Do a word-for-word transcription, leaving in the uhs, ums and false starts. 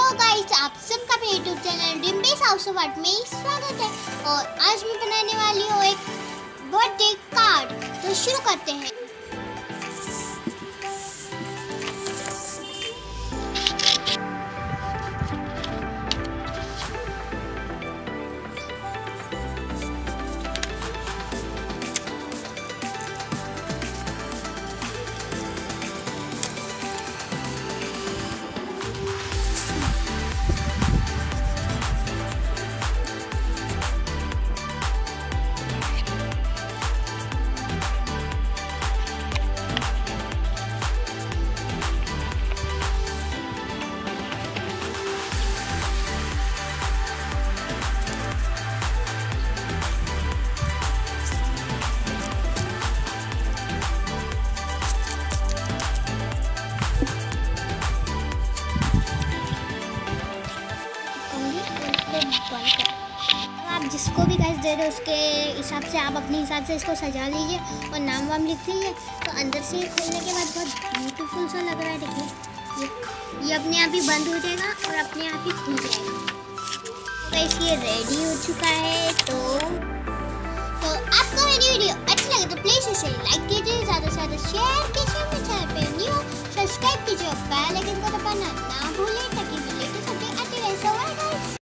Guys, आप सबका मेरे YouTube channel dream base house of art में स्वागत है। और आज मैं बनाने वाली हूँ एक बर्थडे कार्ड। तो शुरू करते हैं। आप जिसको भी गाइस दे रहे हो उसके हिसाब से आप अपने हिसाब से इसको सजा लीजिए और नाम वाम लिख लीजिए। तो अंदर से खोलने के बाद बहुत ब्यूटीफुल सा लग रहा है। देखिए ये ये अपने आप ही बंद हो जाएगा और अपने आप ही खुल जाएगा। तो गाइस ये रेडी हो चुका है। तो तो आपको मेरी वीडियो